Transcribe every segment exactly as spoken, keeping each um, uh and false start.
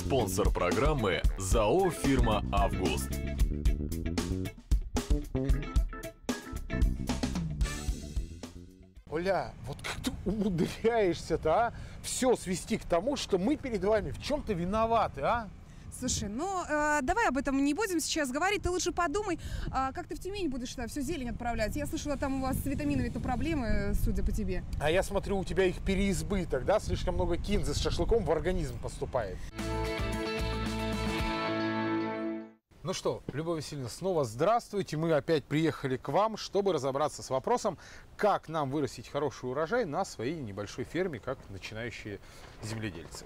Спонсор программы ЗАО «Фирма Август». Оля, вот как ты умудряешься-то, а? Все свести к тому, что мы перед вами в чем-то виноваты, а? Слушай, ну э, давай об этом не будем сейчас говорить. Ты лучше подумай, э, как ты в Тюмень будешь туда всю зелень отправлять. Я слышала, там у вас с витаминами-то проблемы, судя по тебе. А я смотрю, у тебя их переизбыток, да? Слишком много кинзы с шашлыком в организм поступает. Ну что, Любовь Васильевна, снова здравствуйте. Мы опять приехали к вам, чтобы разобраться с вопросом, как нам вырастить хороший урожай на своей небольшой ферме, как начинающие земледельцы.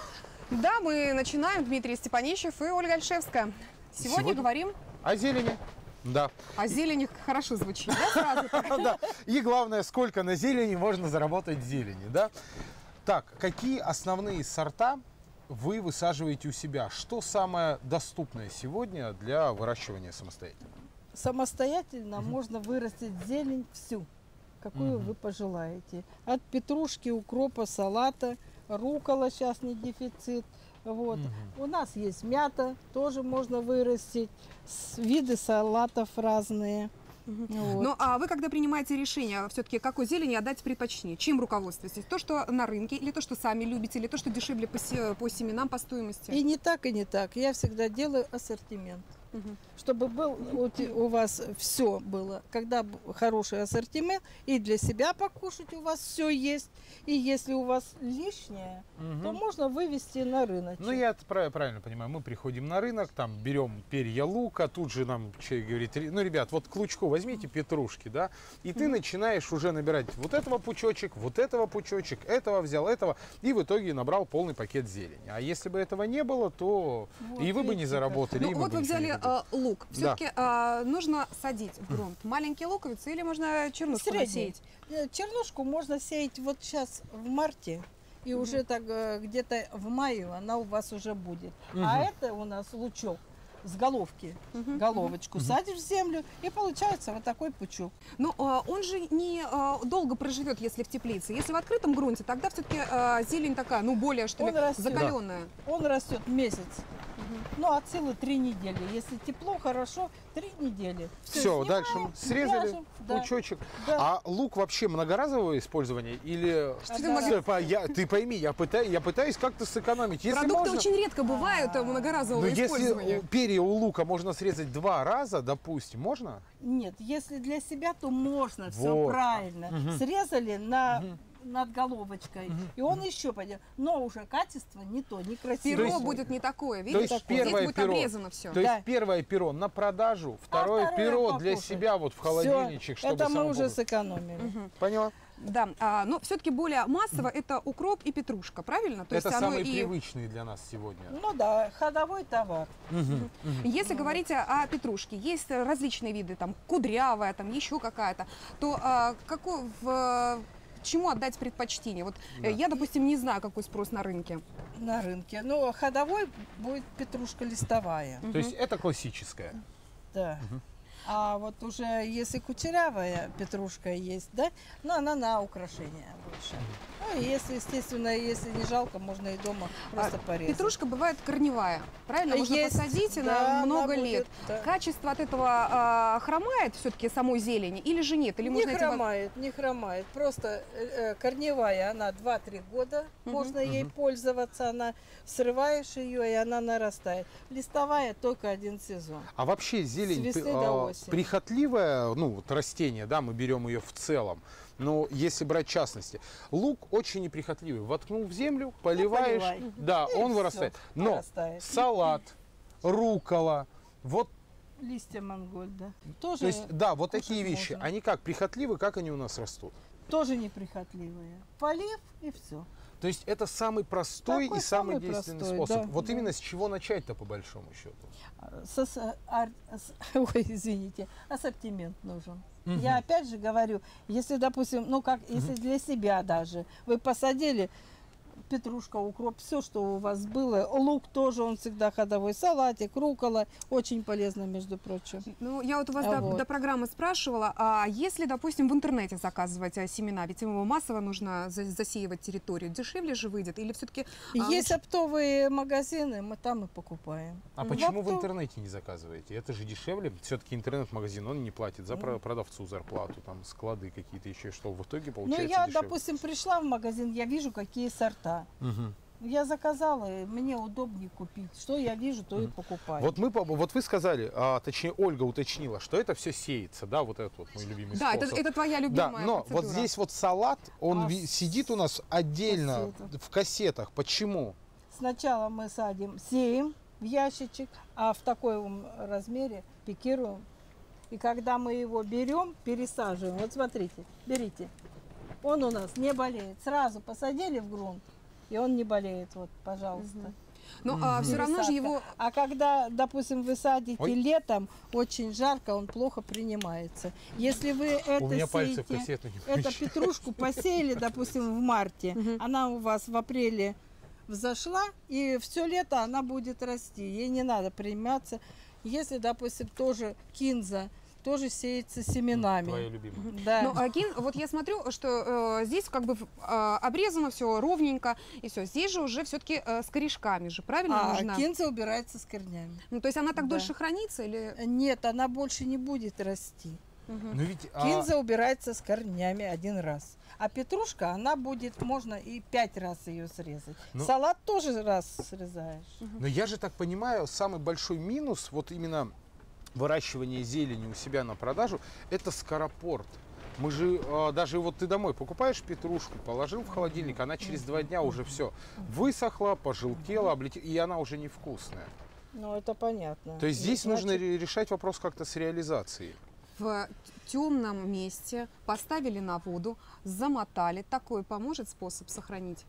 Да, мы начинаем. Дмитрий Степанищев и Ольга Альшевская. Сегодня, Сегодня говорим о зелени. Да. О зелени хорошо звучит, да, сразу? Да. И главное, сколько на зелени можно заработать зелени, да? Так, какие основные сорта вы высаживаете у себя? Что самое доступное сегодня для выращивания самостоятельно? Самостоятельно угу. можно вырастить зелень всю, какую угу. вы пожелаете. От петрушки, укропа, салата, руккола сейчас не дефицит. Вот. Угу. У нас есть мята, тоже можно вырастить, виды салатов разные. Угу. Вот. Ну, а вы, когда принимаете решение, все-таки какой зелени отдать предпочтение? Чем руководствуетесь? То, что на рынке, или то, что сами любите, или то, что дешевле по, по семенам, по стоимости? И не так, и не так. Я всегда делаю ассортимент. Угу. Чтобы был вот, у вас все было, когда хороший ассортимент, и для себя покушать у вас все есть, и если у вас лишнее, угу. то можно вывести на рынок. Ну, я правильно понимаю, мы приходим на рынок, там берем перья лука, тут же нам человек говорит, ну, ребят, вот к лучку возьмите петрушки, да, и ты угу. начинаешь уже набирать вот этого пучочек, вот этого пучочек, этого взял, этого, и в итоге набрал полный пакет зелени. А если бы этого не было, то вот, и вы бы не заработали. Ну, вот вы взяли лук. Все-таки да. э, нужно садить в грунт маленькие луковицы или можно чернушку сеять? Чернушку можно сеять вот сейчас в марте. И угу. уже так где-то в мае она у вас уже будет. Угу. А это у нас лучок с головки. Угу. Головочку угу. садишь в землю, и получается вот такой пучок. Но э, он же не э, долго проживет, если в теплице. Если в открытом грунте, тогда все-таки э, зелень такая, ну более что ли, закаленная. Да. Он растет месяц. Угу. Ну, от силы три недели. Если тепло, хорошо, три недели. Все, Все дальше срезали вяжем, пучочек. Да. А лук вообще многоразового использования? Или... Что ты, да. я, ты пойми, я пытаюсь, я пытаюсь как-то сэкономить. Если Продукты можно... очень редко бывают а -а -а. многоразового Но использования. Если перья у лука можно срезать два раза, допустим, можно? Нет, если для себя, то можно, вот. Все правильно. Угу. Срезали на... Угу. над головочкой, угу. и он угу. еще пойдет. Но уже качество не то, не красивое. Перо есть, будет не такое, видишь? То есть первое Здесь будет перо, обрезано все. То да. есть первое перо на продажу, второе а перо покушать. Для себя вот в холодильничек, все, чтобы это мы уже помнить. Сэкономили. Угу. Поняла? Да, а, но все-таки более массово угу. это укроп и петрушка, правильно? То это есть самые и... привычные для нас сегодня. Ну да, ходовой товар. Угу. Угу. Если угу. говорить о петрушке, есть различные виды, там кудрявая, там еще какая-то, то а, какой в чему отдать предпочтение? Вот да. я, допустим, не знаю, какой спрос на рынке. На рынке. Но ходовой будет петрушка листовая. То угу. есть это классическая? Да. Угу. А вот уже если кучерявая петрушка есть, да, но она на украшение больше. Ну, и если, естественно, если не жалко, можно и дома просто а, порезать. Петрушка бывает корневая, правильно? Можно есть, посадить да, на много лет. Будет, да. Качество от этого а, хромает все-таки самой зелени или же нет? Или не можно хромает, эти... не хромает. Просто э, корневая, она два-три года, угу. можно угу. ей пользоваться, она срываешь ее, и она нарастает. Листовая только один сезон. А вообще зелень прихотливое, ну, вот растение, да, мы берем ее в целом, но если брать в частности, лук очень неприхотливый. Воткнул в землю, поливаешь, ну, да, и он вырастает. Но вырастает. Салат, руккола, вот. Листья мангольда. Тоже то есть, да, вот такие вещи, можно. Они как прихотливы, как они у нас растут? Тоже неприхотливые. Полив и все. То есть это самый простой Такой и самый, самый действенный простой, способ. Да, вот да. именно с чего начать-то по большому счету? С, ар, с, ой, извините, ассортимент нужен. Угу. Я опять же говорю, если, допустим, ну как, если для себя даже, вы посадили петрушка, укроп, все, что у вас было. Лук тоже, он всегда ходовой. Салатик, рукола. Очень полезно, между прочим. Ну, я вот у вас А до, вот. до программы спрашивала, а если, допустим, в интернете заказывать а, семена, ведь его массово нужно за- засеивать территорию, дешевле же выйдет? Или все-таки... Есть оптовые магазины, мы там и покупаем. А Мгм. почему в Оптов- интернете не заказываете? Это же дешевле. Все-таки интернет-магазин, он не платит за про- продавцу зарплату, там склады какие-то еще, что в итоге Ну, получается я, дешевле. допустим, пришла в магазин, я вижу, какие сорта. Мгм. Я заказала, и мне удобнее купить. Что я вижу, то и покупаю. Вот мы, по- вот вы сказали, а, точнее Ольга уточнила, что это все сеется, да, вот этот вот мой любимый Да, это, способ. это твоя Да, любимая но вот процедура. здесь вот салат, он А ви- с- сидит у нас отдельно кассетах. в кассетах. Почему? Сначала мы садим, сеем в ящичек, а в таком размере пикируем. И когда мы его берем, пересаживаем. Вот смотрите, берите. Он у нас не болеет. Сразу посадили в грунт, и он не болеет. Вот, пожалуйста. Но все равно же Пересадка. его... А когда, допустим, вы садите Ой. летом, очень жарко, он плохо принимается. Если вы это у меня пальцы в сеете, кассету не эту помещаются. петрушку посеяли, допустим, в марте, Мгм. она у вас в апреле взошла, и все лето она будет расти. Ей не надо приниматься. Если, допустим, тоже кинза, тоже сеется семенами. Твоя любимая. Да. Ну, а кин- вот я смотрю, что э, здесь как бы э, обрезано все ровненько, и все. Здесь же уже все-таки с корешками же, правильно? а нужна? кинза убирается с корнями. Ну, то есть она так Да. дольше хранится или... Нет, она больше не будет расти. Мгм. Но ведь а, Кинза убирается с корнями один раз. А петрушка, она будет, можно и пять раз ее срезать. Ну- Салат тоже раз срезаешь. но я же так понимаю, самый большой минус вот именно выращивания зелени у себя на продажу – это скоропорт. Мы же, а, даже вот ты домой покупаешь петрушку, положил в холодильник, она через два дня уже все высохла, пожелтела, облетела, и она уже невкусная. Ну, это понятно. То есть здесь Значит, нужно ре- решать вопрос как-то с реализацией. В темном месте поставили на воду, замотали. Такой поможет способ сохранить?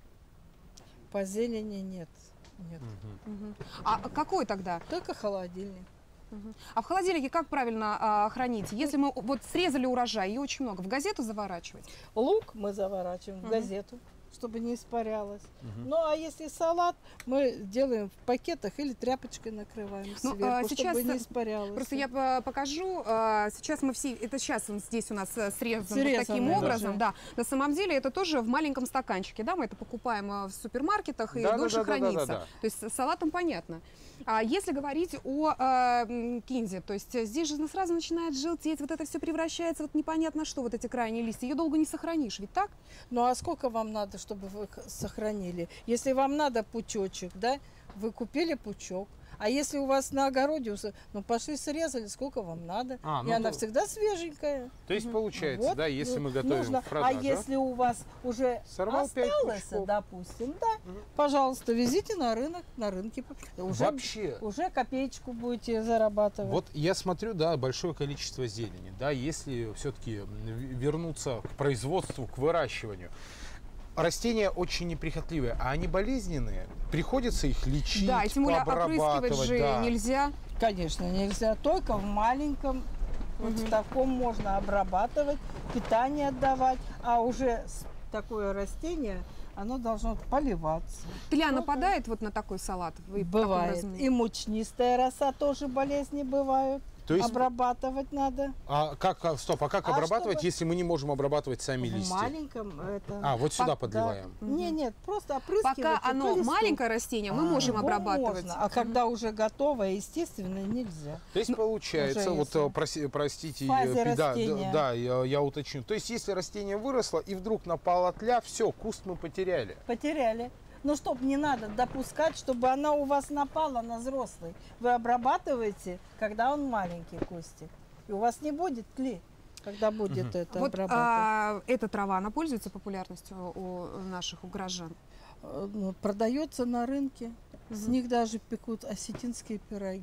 по зелени нет. Нет. Мгм. А какой тогда? Только холодильник. Мгм. А в холодильнике как правильно а, хранить? Если мы вот срезали урожай, и очень много, в газету заворачивать? Лук мы заворачиваем в Мгм. газету, чтобы не испарялось. Мгм. Ну, а если салат, мы делаем в пакетах или тряпочкой накрываем Ну, сверху, а сейчас, чтобы э, не испарялось. Просто я по- покажу. а, Сейчас мы все, это сейчас он здесь у нас э, срезан вот Срезанный таким даже. образом, да. На самом деле это тоже в маленьком стаканчике, да, мы это покупаем э, в супермаркетах и Да, да, дольше да, да, да, хранится. да, да. То есть с салатом понятно. А если говорить о э, м, кинзе, то есть э, здесь же сразу начинает желтеть, вот это все превращается, вот непонятно что, вот эти крайние листья, ее долго не сохранишь, ведь так? Ну, а сколько вам надо, чтобы вы их сохранили? Если вам надо пучочек, да, вы купили пучок. А если у вас на огороде, уса- ну, пошли срезали, сколько вам надо. А, И ну, она то- всегда свеженькая. То есть получается, Вот, да, если ну, мы готовим нужно. в продажу, А если у вас уже Сорвал пять осталось, пучков. допустим, да, Мгм. пожалуйста, везите на рынок, на рынке. Уже, вообще, уже копеечку будете зарабатывать. вот я смотрю, да, большое количество зелени, да, если все-таки вернуться к производству, к выращиванию, растения очень неприхотливые, а они болезненные, приходится их лечить, Да, и тем более опрыскивать обрабатывать, же да. нельзя. Конечно, нельзя. Только в маленьком, вот в таком можно обрабатывать, питание отдавать, а уже с- такое растение, оно должно поливаться. Тля Ну, нападает вот на такой салат? Вы в таком Бывает. разуме? И мучнистая роса тоже болезни бывают. То есть, Обрабатывать надо. а как, а, стоп, а как А обрабатывать, чтобы- если мы не можем обрабатывать сами В листья? маленьком это. А, вот сюда Пок- подливаем. Мгм. Не, нет, просто опрыскивайте. Пока по оно листу. маленькое растение, мы А. можем Его обрабатывать. можно, а когда уже готовое, естественно, нельзя. То есть получается, уже вот если э, проси- простите, в фазе э, да, растения. да, да, я, я уточню. То есть если растение выросло и вдруг напала тля, все, куст мы потеряли. Потеряли. Но чтоб не надо допускать, чтобы она у вас напала на взрослый. Вы обрабатываете, когда он маленький кустик. И у вас не будет тли, когда будет Мгм. это Вот обрабатывать. а, эта трава, она пользуется популярностью у наших, у горожан? Э, ну, продается на рынке. С Мгм. них даже пекут осетинские пироги.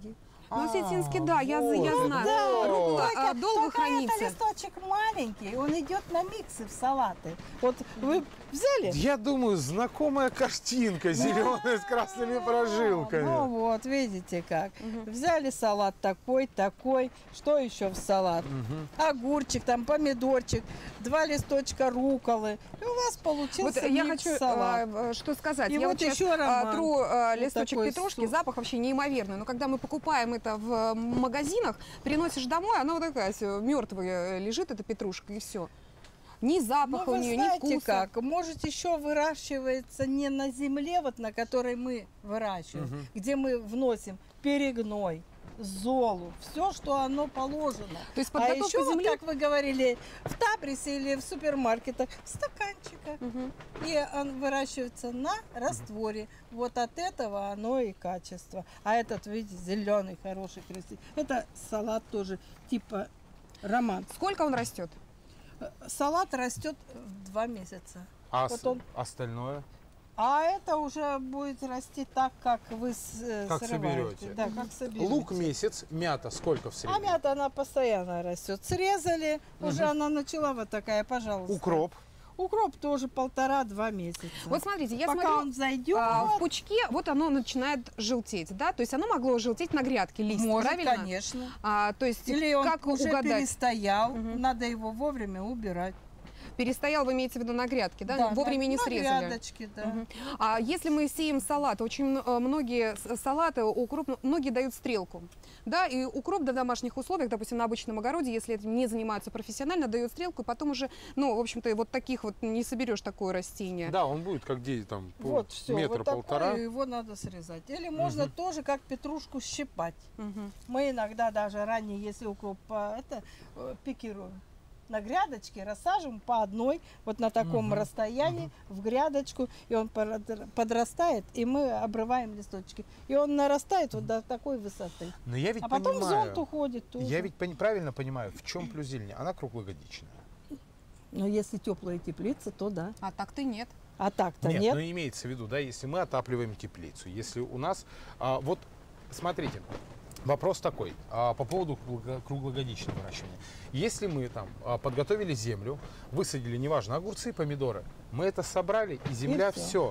Ну, осетинский, да, я, вот, я знаю. вот. Рукола, а, Только- долго только хранится. это листочек маленький, он идет на миксы в салаты. Вот вы взяли? Я думаю, знакомая картинка, зеленая с красными прожилками. Ну вот, видите как. Взяли салат такой, такой. Что еще в салат? Огурчик, там помидорчик, два листочка руколы. И у вас Вот получился я микс хочу салат. а, что сказать. И я вот щас, еще а, роман. тру а, Вот листочек такой петрушки, суп. запах вообще неимоверный. Но когда мы покупаем это в магазинах, приносишь домой, она вот такая мертвая лежит, эта петрушка, и все. Ни Ну, запаха у вы нее, ни знаете вкуса. как, может еще выращивается не на земле, вот на которой мы выращиваем, где мы вносим перегной, золу, все, что оно положено. То есть А подготовка еще, вот, земли. как вы говорили, в Табрисе или в супермаркетах, в стаканчиках. Мгм. И он выращивается на растворе. Вот от этого оно и качество. А этот, видите, зеленый, хороший, красивый. Это салат тоже типа роман. Сколько он растет? Салат растет в два месяца. А Вот с- он. остальное? А это уже будет расти так, как вы с- э, Как срываете. соберете. Да, как соберете. Лук месяц, мята сколько в А среднем? мята, она постоянно растет. Срезали, уже она начала вот такая, пожалуйста. Укроп. Укроп тоже полтора-два месяца. Вот смотрите, я Пока смотрю, он зайдет, а, в пучке вот оно начинает желтеть, да? То есть оно могло желтеть на грядке, лист, может, правильно? конечно. А, то есть Или он как уже угадать? перестоял, Мгм. надо его вовремя убирать. Перестоял, вы имеете в виду на грядке, да? Вовремя на, не на срезали. грядочке, да. Мгм. А если мы сеем салат, очень м- э, многие с- салаты, укроп, многие дают стрелку. Да, и укроп в домашних условиях, допустим, на обычном огороде, если это не занимаются профессионально, дают стрелку, и потом уже, ну, в общем-то, вот таких вот не соберешь такое растение. Да, он будет как где там пол- Вот, все, метра вот полтора. такое, его надо срезать. Или можно тоже как петрушку щипать. Мгм. Мы иногда даже ранее, если укроп по- это, э, пикируем. На грядочке рассаживаем по одной, вот на таком Мгм. расстоянии, в грядочку, и он пород- подрастает, и мы обрываем листочки. И он нарастает вот до такой высоты. Но я ведь А потом в понимаю, зонт уходит тоже. я ведь пони- правильно понимаю, в чем плюс зелени? Она круглогодичная. Но если теплая теплица, то да. А так-то нет. А так-то Нет, нет. но имеется в виду, да, если мы отапливаем теплицу, если у нас, а, вот, смотрите, вопрос такой, а, по поводу кругло- круглогодичного выращивания. Если мы там а, подготовили землю, высадили, неважно, огурцы, помидоры, мы это собрали, и земля всё. все.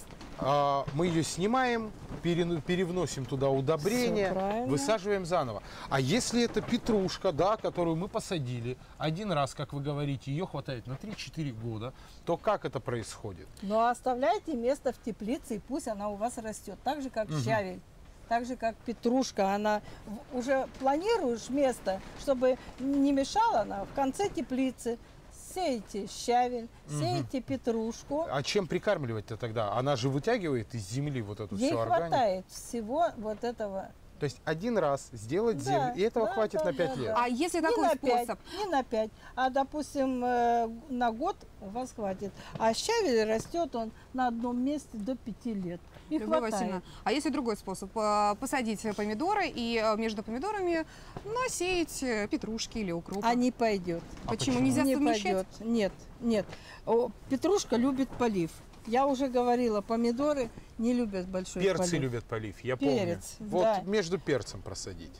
А мы ее снимаем, перену- перевносим туда удобрения, Всё правильно. высаживаем заново. А если это петрушка, да, которую мы посадили один раз, как вы говорите, ее хватает на три-четыре года, то как это происходит? Но оставляйте место в теплице, и пусть она у вас растет. Так же, как Мгм. щавель. Так же, как петрушка. Она в- уже планируешь место, чтобы не мешала она в конце теплицы. Сеете щавель, сеете петрушку. А чем прикармливать-то тогда? Она же вытягивает из земли вот эту Ей всю органику. хватает всего вот этого. То есть один раз сделать Да, землю, и этого да, хватит да, на пять да, лет. да. А если Не такой на пять, способ? не на пять, а, допустим, э, на год у вас хватит. А щавель растет он на одном месте до пяти лет. И Любовь хватает. Васильевна, а если другой способ? А, Посадить помидоры и а, между помидорами насеять э, петрушки или укроп. А не пойдет. А Почему? почему? Нельзя не совмещать? пойдет. Нет, нет. О, петрушка любит полив. Я уже говорила, помидоры не любят большой Перцы полив. любят полив, я Перец, помню. Вот да. между перцем просадить.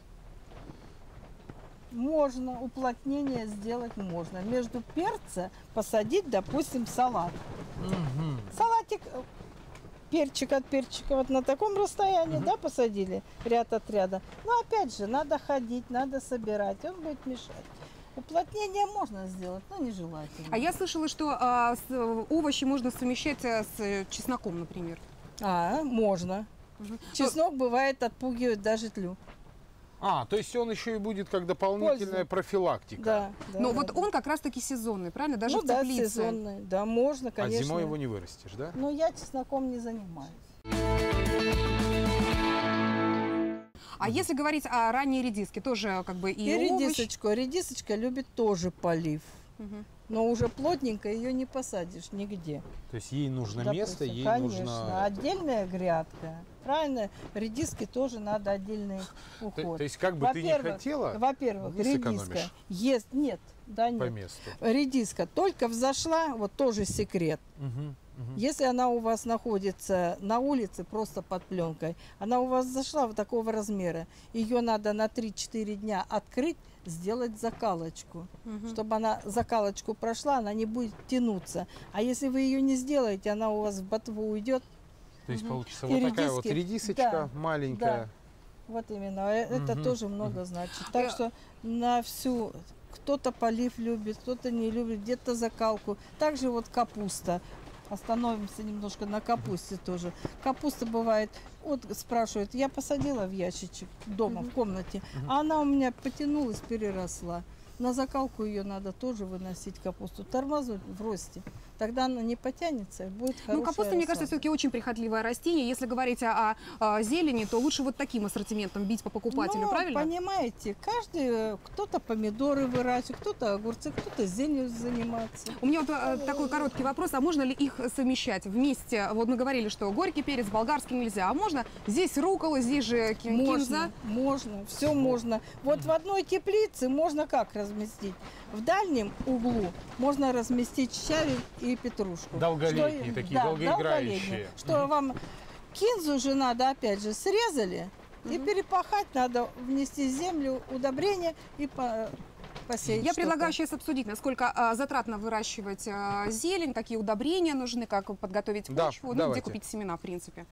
Можно, уплотнение сделать можно. Между перца посадить, допустим, салат. Салатик, э, перчик от перчика вот на таком расстоянии, да, посадили ряд от ряда. Но опять же, надо ходить, надо собирать, он будет мешать. Уплотнение можно сделать, но нежелательно. А я слышала, что а, с- э, овощи можно совмещать э, с э, чесноком, например. А, можно. Мгм. Чеснок бывает отпугивает даже тлю. А, то есть он еще и будет как дополнительная Пользу. профилактика. Да, да. Но да, вот да. он как раз-таки сезонный, правильно? Даже ну, в да, теплице. сезонный. Да, можно, А конечно. зимой его не вырастешь, да? Но я чесноком не занимаюсь. А если говорить о ранней редиске, тоже как бы и, И овощ. редисочку. Редисочка любит тоже полив. Мгм. Но уже плотненько ее не посадишь нигде. То есть ей нужно Допустим, место, ей конечно, нужно... отдельная грядка. Правильно, редиске тоже надо отдельный То, уход. то есть как бы ты ни Во-первых, хотела, Во-первых, не редиска сэкономишь. ест, нет, да по нет. месту. Редиска только взошла, вот тоже секрет. Мгм, Мгм. Если она у вас находится на улице просто под пленкой, она у вас зашла в такого размера, ее надо на три-четыре дня открыть, сделать закалочку. Мгм. Чтобы она закалочку прошла, она не будет тянуться. А если вы ее не сделаете, она у вас в ботву уйдет. То есть Мгм. получится И вот такая вот редиски. редисочка Да, маленькая. Вот именно. Э, Это Мгм. тоже много значит. Так Я- что на всю... Кто-то полив любит, кто-то не любит, где-то закалку. Также вот капуста. Остановимся немножко на капусте тоже. Капуста бывает, вот спрашивают, я посадила в ящичек дома, Мгм. в комнате, а она у меня потянулась, переросла. На закалку ее надо тоже выносить капусту, тормознуть в росте. Тогда она не потянется и будет хорошая Ну, капуста, мне кажется, рассада. все-таки очень прихотливое растение. Если говорить о, о- о зелени, то лучше вот таким ассортиментом бить по покупателю, Ну, правильно? понимаете, каждый, кто-то помидоры выращивает, кто-то огурцы, кто-то зеленью занимается. У меня вот э, такой короткий вопрос, а можно ли их совмещать вместе? Вот мы говорили, что горький перец, болгарский нельзя, а можно здесь руккола, здесь же ки- кинза? Можно, можно, все можно. Вот в одной теплице можно как разместить? В дальнем углу можно разместить щавель и петрушку. Долголетние Что- такие, да, долгоиграющие. долголетние. Что вам кинзу же надо, опять же, срезали, и Мгм. перепахать надо, внести в землю, удобрения и по- посеять. Я что-то. предлагаю сейчас обсудить, насколько а, затратно выращивать а, зелень, какие удобрения нужны, как подготовить Да, почву, ну, где давайте. купить семена, в принципе.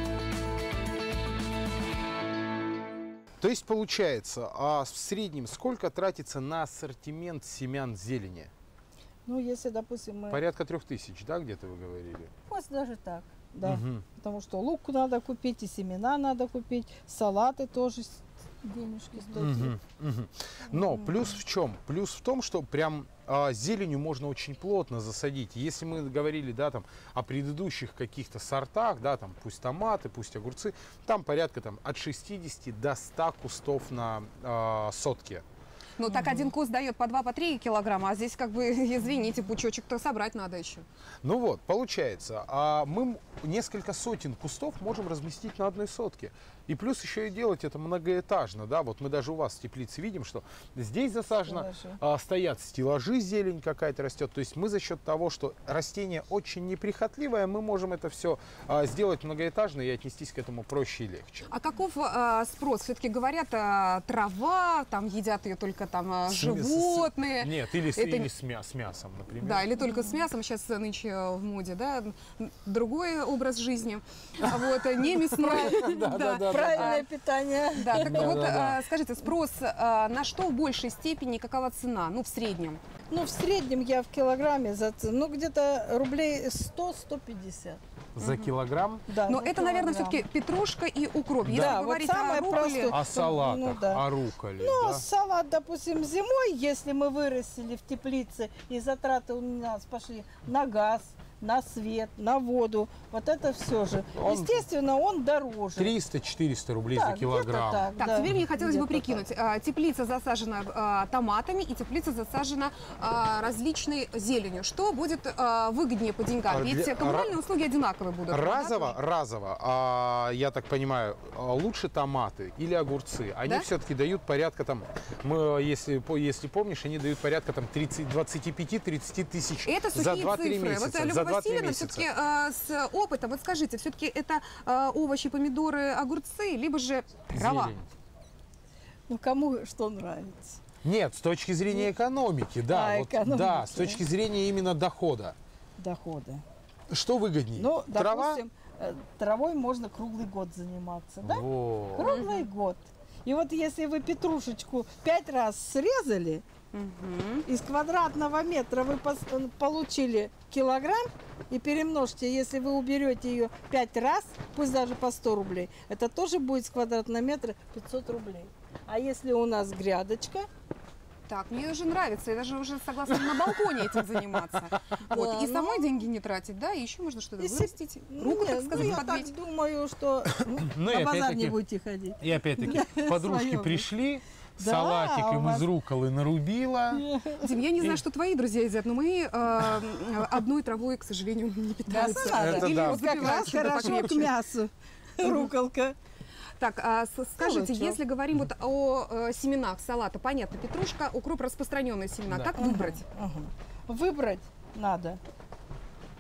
То есть получается, а в среднем сколько тратится на ассортимент семян зелени? Ну, если, допустим, мы... Порядка трех тысяч, да, где-то вы говорили? Пусть даже так, да. Мгм. Потому что лук надо купить, и семена надо купить, салаты тоже с- денежки стоят. Мгм, мгм. Но плюс в чем? Плюс в том, что прям а, зеленью можно очень плотно засадить. Если мы говорили, да, там, о предыдущих каких-то сортах, да, там, пусть томаты, пусть огурцы, там порядка там, от шестидесяти до ста кустов на а, сотке. Ну, так один куст дает по два, по три килограмма, а здесь, как бы, извините, пучочек-то собрать надо еще. Ну вот, получается, а мы м- несколько сотен кустов можем разместить на одной сотке. И плюс еще и делать это многоэтажно, да, вот мы даже у вас в теплице видим, что здесь засажено, Стеллажи. а, стоят стеллажи, зелень какая-то растет. То есть мы за счет того, что растение очень неприхотливое, мы можем это все сделать многоэтажно и отнестись к этому проще и легче. А каков а, спрос? Все-таки говорят, а, трава, там едят ее только там а, С- с- животные. Нет, или, с, Это- или с, мя- с мясом, например. Да, или только с мясом, сейчас нынче в моде, да, другой образ жизни, А вот, не мясной. Да. Правильное питание. Да, так Да, вот, да, да. а, скажите, спрос а, на что в большей степени, какова цена, ну, в среднем? Ну, в среднем я в килограмме за ц- ну, где-то рублей сто — сто пятьдесят. За килограмм? Да, Но за это, наверное, килограмм. все-таки петрушка и укроп. Если Да, вот говорить самое о рукколе, простое. О салатах, Ну, да. о рукколе, Ну, да? салат, допустим, зимой, если мы вырастили в теплице, и затраты у нас пошли на газ, на свет, на воду, вот это все же. Он- Естественно, он дороже. триста-четыреста рублей Да, за килограмм. где-то так, Так, да, теперь мне хотелось бы где-то прикинуть. так. а, Теплица засажена а, томатами и теплица засажена а, различной зеленью. Что будет а, выгоднее по деньгам? А Ведь для- коммунальные услуги одинаковые будут. Разово, да? разово, а, я так понимаю, а, лучше томаты или огурцы. Они Да? все-таки дают порядка там, мы, если, по- если помнишь, они дают порядка там тридцать, двадцать пять — тридцать тысяч Это за сухие два-три цифры. месяца. Вот, за Любовь два-три Васильевна, месяца. все-таки с опытом, вот скажите, все-таки это а, овощи, помидоры, огурцы, либо же трава? Зелень. Ну, кому что нравится. Нет, с точки зрения экономики, да, А, вот, экономики. да, с точки зрения именно дохода. Дохода. Что выгоднее? Ну, Трава? допустим, э, травой можно круглый год заниматься, да? Во. Круглый год. И вот если вы петрушечку пять раз срезали, Мгм. из квадратного метра вы пос- получили килограмм, и перемножьте, если вы уберете ее пять раз, пусть даже по сто рублей, это тоже будет с квадратного метра пятьсот рублей. А если у нас грядочка, Так, мне уже нравится, я даже уже согласна на балконе этим заниматься. Вот. Да, И ну- самой деньги не тратить, да, и еще можно что-то Если- вырастить, ну, руку, так нет, ну, сказать, я подбить. так думаю, что ну, Ну и на базар опять-таки- не будете ходить. И опять-таки, подружки Своё. пришли, Да, салатик у им вас- из рукколы нарубила. Дим, я не знаю, И- что твои друзья едят, но мои э, одной травой, к сожалению, не питаются. надо. Это Или да. вот Вот как запивают раз чем-то хорошо к покрепче. мясу. Руколка. Так, а с- скажите, чё? если говорим вот о э, семенах салата, понятно, петрушка, укроп, распространенные семена, Да. как выбрать? Ага. Выбрать надо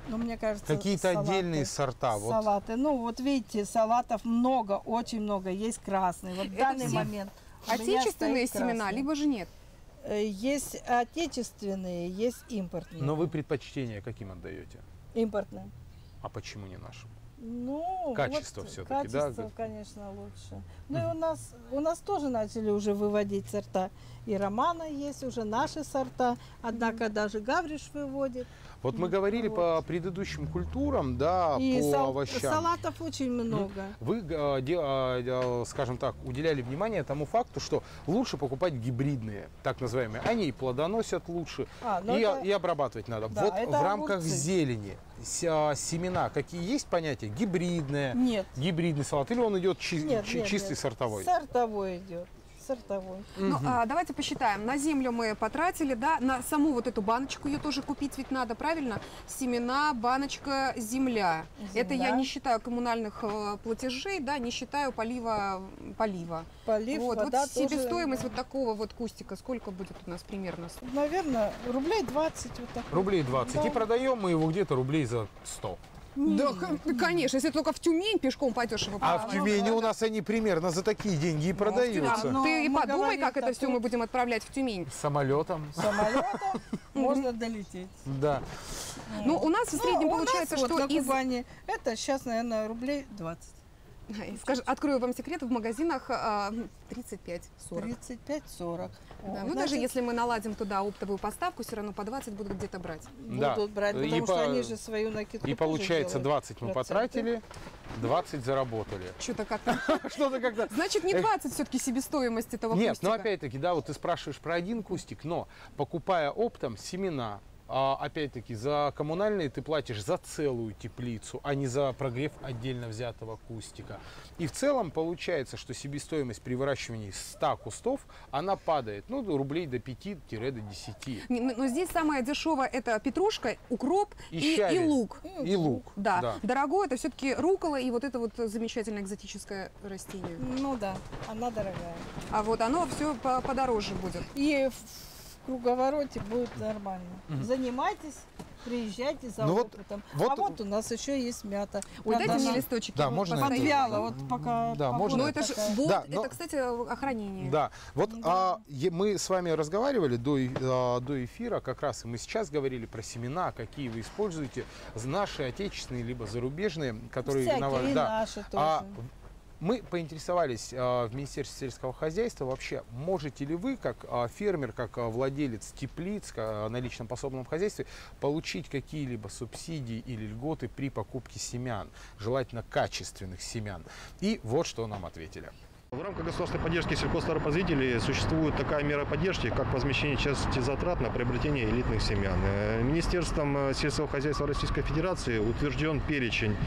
Ну, мне кажется, Какие-то салаты, отдельные сорта. Вот. салаты. Ну, вот видите, салатов много, очень много. Есть красный. Вот в Это данный все момент у меня Отечественные стоит семена, красный. либо же нет? Э, Есть отечественные, есть импортные. Но вы предпочтение каким отдаете? Импортные. А почему не нашим? Ну, Качество вот всё-таки, да? качество, конечно, лучше. Ну и у нас, у нас тоже начали уже выводить сорта. И Романа есть уже наши сорта. Однако даже Гавриш выводит. Вот мы Мгм. говорили Вот. по предыдущим культурам, да, И по сал- овощам. салатов очень много. Вы, э, де- э, э, скажем так, уделяли внимание тому факту, что лучше покупать гибридные, так называемые. Они и плодоносят лучше, А, ну и, это- и обрабатывать надо. да, вот это в рамках огурцы. зелени с- а, семена, какие есть понятия? Гибридные, Нет. гибридный салат, или он идет чи- Нет, чи- нет, чистый нет. сортовой? Сортовой идет. Сортовой. Ну, Мгм. а, давайте посчитаем. На землю мы потратили, да, на саму вот эту баночку ее тоже купить ведь надо, правильно? Семена, баночка, земля. Это я Земля. не считаю коммунальных э, платежей, да, не считаю полива. полива. Полив, вот, вода вот тоже, себестоимость да. вот такого вот кустика, сколько будет у нас примерно? Наверное, рублей двадцать вот так. Рублей двадцать. Да. И продаем мы его где-то рублей за сто. Да, х- конечно, если только в Тюмень пешком пойдешь его А в продавать. Тюмени у нас они примерно за такие деньги и Ну, продаются. Но Ты и мы подумай, говорим как это все такое. мы будем отправлять в Тюмень. Самолетом. Самолетом можно долететь. Да. Ну, у нас в Ну, среднем у нас получается, вот что на из... Кубани это сейчас, наверное, рублей двадцать. Скажу, открою вам секрет, в магазинах а, тридцать пять сорок. тридцать пять сорок. Да, ну, даже если мы наладим туда оптовую поставку, все равно по двадцать будут где-то брать. Да. будут брать, И потому что по- они же свою накидку И тоже получается делают. двадцать мы проценты. потратили, двадцать заработали. Что-то как-то... Что-то как-то... Значит, не двадцать все-таки себестоимость этого Нет, кустика. но опять-таки, да, вот ты спрашиваешь про один кустик, но покупая оптом семена, а, опять-таки, за коммунальные ты платишь за целую теплицу, а не за прогрев отдельно взятого кустика. И в целом получается, что себестоимость при выращивании ста кустов, она падает, ну, до рублей до пяти-десяти. Не, Но но здесь самое дешевое это петрушка, укроп И и, и щавель. лук. И лук. Да. Дорогое это все-таки рукола и вот это вот замечательное экзотическое растение. Ну да, она дорогая. А вот оно все подороже будет. И в круговороте будет нормально. Занимайтесь, приезжайте за Ну вот- опытом. вот- А вот у нас еще есть мята. Ой, Правда, дайте мне она листочки. Да, вот можно постоянно. подвяла, вот пока. Да, погода можно. Ну это же такая. вот, Да, но- это, кстати, охранение. Да, вот Да. а, е- мы с вами разговаривали до, э- а, до эфира, как раз и мы сейчас говорили про семена, какие вы используете, з- наши отечественные либо зарубежные, которые Всякие, на вас- и да. наши тоже. А мы поинтересовались а, в Министерстве сельского хозяйства вообще, можете ли вы, как а, фермер, как а, владелец теплиц а, на личном пособном хозяйстве, получить какие-либо субсидии или льготы при покупке семян, желательно качественных семян. И вот что нам ответили. В рамках государственной поддержки сельхозтоваропроизводителей существует такая мера поддержки, как возмещение части затрат на приобретение элитных семян. Э, Министерством э, сельского хозяйства Российской Федерации утвержден перечень,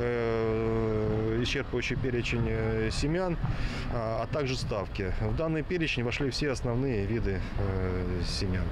э, исчерпывающий перечень э, семян, а, а также ставки. В данный перечень вошли все основные виды э, семян.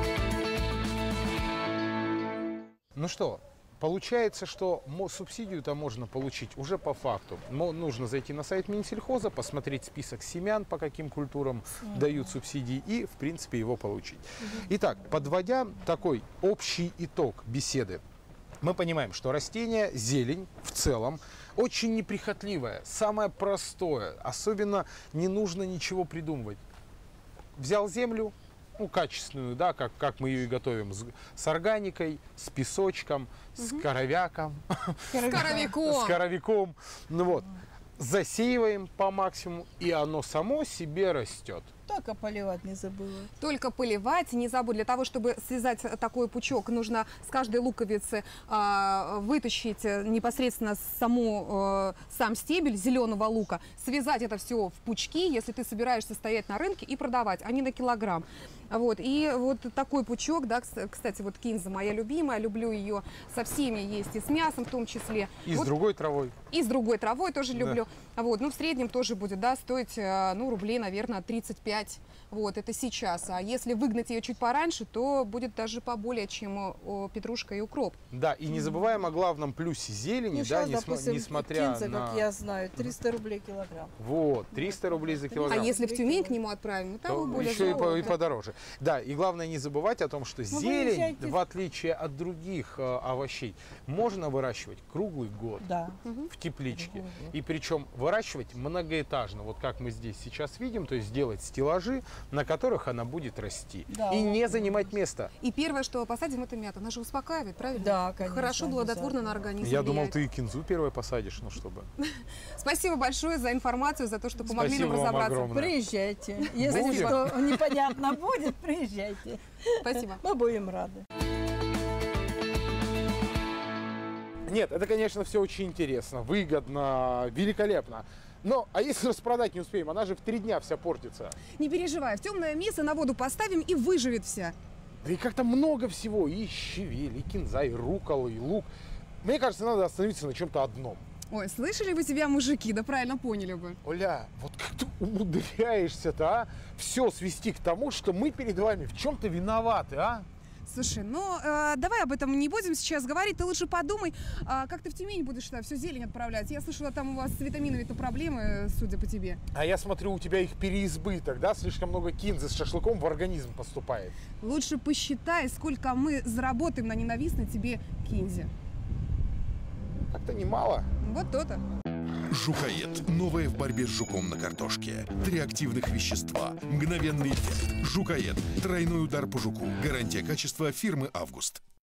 Ну что, получается, что мо- субсидию-то можно получить уже по факту. Мо- Нужно зайти на сайт Минсельхоза, посмотреть список семян, по каким культурам дают субсидии, и, в принципе, его получить. Итак, подводя такой общий итог беседы, мы понимаем, что растение, зелень в целом, очень неприхотливое, самое простое, особенно не нужно ничего придумывать. Взял землю, ну, качественную, да, как, как мы ее и готовим, с, с органикой, с песочком, с коровяком, С коровиком. с коровиком, ну вот, засеиваем по максимуму, и оно само себе растет. Только поливать не забыла. Только поливать, не забудь, для того, чтобы связать такой пучок, нужно с каждой луковицы а, вытащить э, непосредственно саму, э, сам стебель зеленого лука, связать это все в пучки, если ты собираешься стоять на рынке и продавать, а не на килограмм. Вот, и вот такой пучок, да, кс- кстати, вот кинза моя любимая, люблю ее со всеми есть, и с мясом в том числе. И Вот с другой травой. И с другой травой тоже Да. люблю. Вот, ну, в среднем тоже будет, да, стоить, э, ну, рублей, наверное, тридцать пять пять. Вот, это сейчас. А если выгнать ее чуть пораньше, то будет даже поболее, чем о, петрушка и укроп. Да, и не забываем о главном плюсе зелени, Ну, да, сейчас, несма- допустим, несмотря кинза, на... как я знаю, триста рублей килограмм. Вот, триста рублей за А килограмм. если в Тюмень к нему отправим, то то там более еще и, по- и золото. подороже. Да, и главное не забывать о том, что зелень, выезжайте. в отличие от других э, овощей, можно выращивать круглый год Да. в тепличке. Круглый год. И причем выращивать многоэтажно, вот как мы здесь сейчас видим, то есть делать стеллажи, на которых она будет расти. Да. И не занимать место. И первое, что посадим, это мята. Она же успокаивает, правильно? Да, конечно, Хорошо, плодотворно на обязательно. организм Я думал, влияет. ты и кинзу первой посадишь, ну чтобы. Спасибо большое за информацию, за то, что помогли Спасибо нам вам разобраться. огромное. Приезжайте. Если Будем. что непонятно будет, приезжайте. Спасибо. Мы будем рады. Нет, это, конечно, все очень интересно, выгодно, великолепно. Но, а если распродать не успеем, она же в три дня вся портится. Не переживай, в темное место на воду поставим и выживет вся. Да и как-то много всего. И щавель, и кинза, и рукола, и лук. Мне кажется, надо остановиться на чем-то одном. Ой, слышали вы себя, мужики, да правильно поняли бы. Оля, вот как ты умудряешься-то, а? Все свести к тому, что мы перед вами в чем-то виноваты, а? Слушай, ну э, давай об этом не будем сейчас говорить. Ты лучше подумай, а как ты в Тюмень будешь туда всю зелень отправлять. Я слышала, там у вас с витаминами-то проблемы, судя по тебе. А я смотрю, у тебя их переизбыток, да? Слишком много кинзы с шашлыком в организм поступает. Лучше посчитай, сколько мы заработаем на ненавистной тебе кинзе. Так-то немало. Вот то-то. Жукоед. Новое в борьбе с жуком на картошке. Три активных вещества. Мгновенный эффект. Жукоед. Тройной удар по жуку. Гарантия качества фирмы «Август».